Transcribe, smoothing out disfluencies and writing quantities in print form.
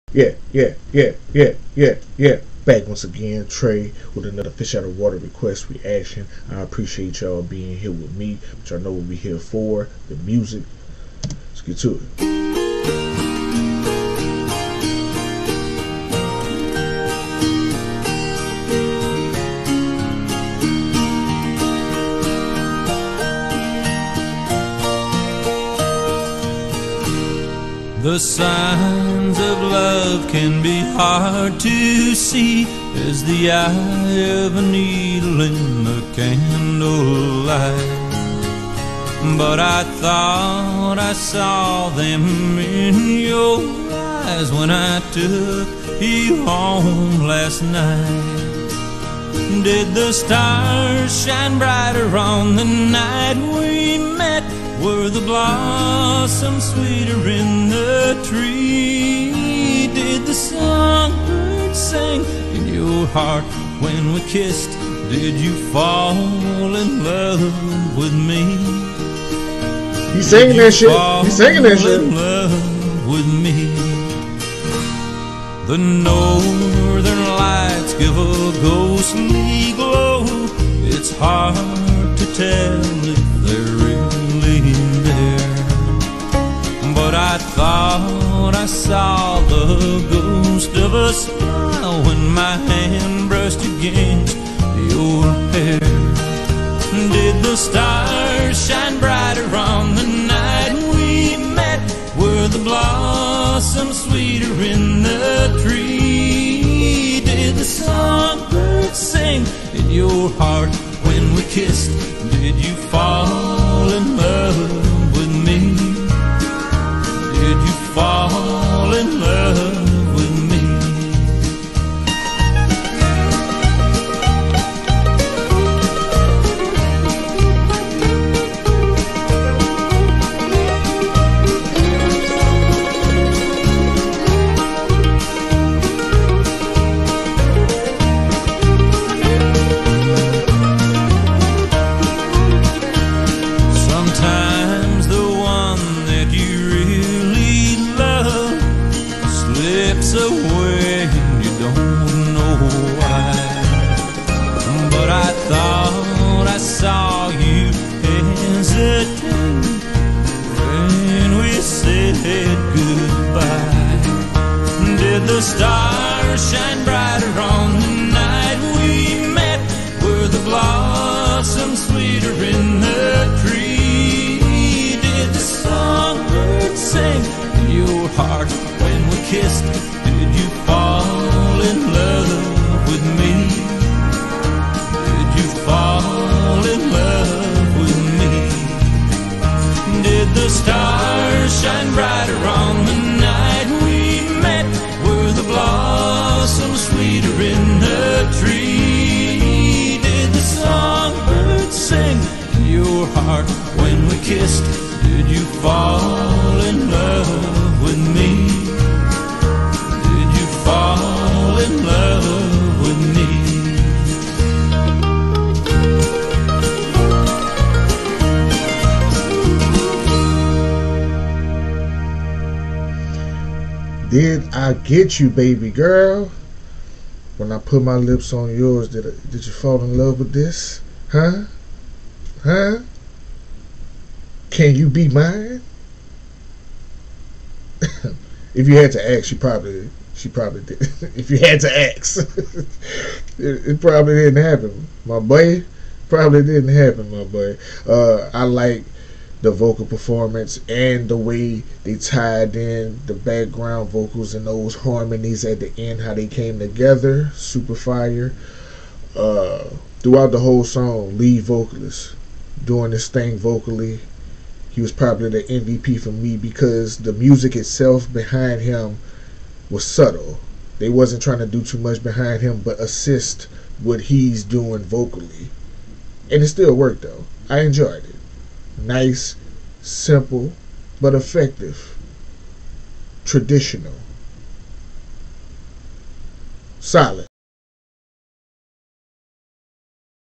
Yeah. Back once again, Trey, with another fish out of water request reaction. I appreciate y'all being here with me, but y'all know what we here for, the music. Let's get to it. The signs of love can be hard to see as the eye of a needle in the candlelight. But I thought I saw them in your eyes when I took you home last night. Did the stars shine brighter on the night we met? Were the blossoms sweeter in the tree? Did the songbird sing in your heart when we kissed? Did you fall in love with me? He's singing that shit. He's singing that shit. In love with me. The northern lights give a ghostly glow. It's hard to tell if they're really there, but I thought I saw the ghost of a smile when my hand brushed against your hair. Did the stars shine brighter on the night we met? Were the blossoms sweeter in the tree? Did the songbird sing in your heart when we kissed? Did you fall in love with me? Did you fall in love with me? Away and you don't know why, but I thought I saw you hesitate when we said goodbye. Did the stars shine brighter on the night we met? Were the blossoms sweeter in the tree? Did the songbird sing in your heart when we kissed? Did you fall in love with me? Did you fall in love with me? Did the stars shine brighter on the night we met? Were the blossoms sweeter in the tree? Did the songbird sing in your heart when we kissed? Did you fall in love with me? Fall in love with me. Did I get you, baby girl? When I put my lips on yours, did you fall in love with this? Huh? Can you be mine? If you had to ask, she probably did. If you had to ask, it probably didn't happen, my boy. Probably didn't happen, my boy. I like the vocal performance and the way they tied in the background vocals and those harmonies at the end, how they came together. Super fire. Throughout the whole song, lead vocalist doing this thing vocally. He was probably the MVP for me because the music itself behind him was subtle. They wasn't trying to do too much behind him but assist what he's doing vocally, and it still worked though. I enjoyed it. Nice, simple, but effective. Traditional. Solid.